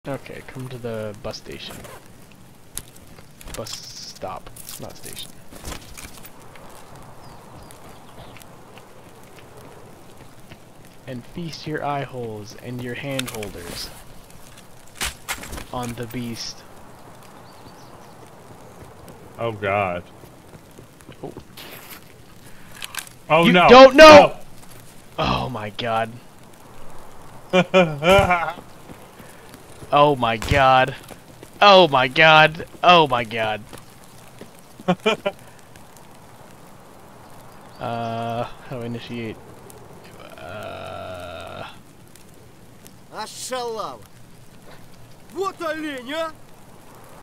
Okay, come to the bus station. Bus stop. It's not station. And feast your eye holes and your hand holders on the beast. Oh god. Oh, Oh you no! don't know! Oh my god. No. Oh my god. Oh my god. Oh my god. How do I initiate? Аж шалава. Вот олень, а!